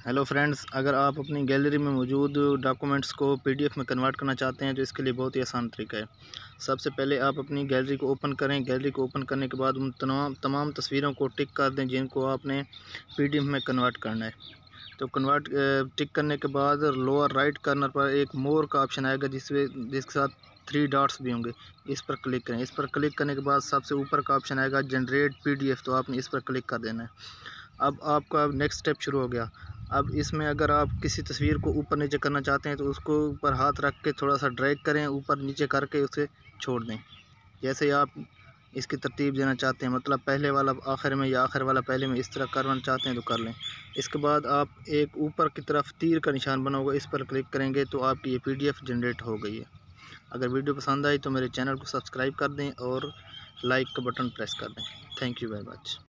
Hello friends, अगर आप अपनी गैलरी में मौजूद डॉक्यूमेंट्स को पीडीएफ में कन्वर्ट करना चाहते हैं तो इसके लिए बहुत ही आसान तरीका है। सबसे पहले आप अपनी गैलरी को ओपन करें। गैलरी को ओपन करने के बाद उन तमाम तस्वीरों को टिक कर दें जिनको आपने पीडीएफ में कन्वर्ट करना है। तो टिक करने के बाद लोअर राइट कॉर्नर पर एक मोर का ऑप्शन आएगा जिसके साथ 3 डॉट्स भी होंगे। इस पर क्लिक करें। इस पर क्लिक करने के बाद सबसे ऊपर का ऑप्शन आएगा जनरेट पीडीएफ, तो आपने इस पर क्लिक कर देना है। अब आपका नेक्स्ट स्टेप शुरू हो गया। अब इसमें अगर आप किसी तस्वीर को ऊपर नीचे करना चाहते हैं तो उसको ऊपर हाथ रख के थोड़ा सा ड्रैग करें, ऊपर नीचे करके उसे छोड़ दें। जैसे ही आप इसकी तरतीब देना चाहते हैं, मतलब पहले वाला आखिर में या आखिर वाला पहले में, इस तरह करना चाहते हैं तो कर लें। इसके बाद आप एक ऊपर की तरफ तीर का निशान बना होगा, इस पर क्लिक करेंगे तो आपकी ये पीडीएफ जनरेट हो गई है। अगर वीडियो पसंद आई तो मेरे चैनल को सब्सक्राइब कर दें और लाइक का बटन प्रेस कर दें। Thank you very much.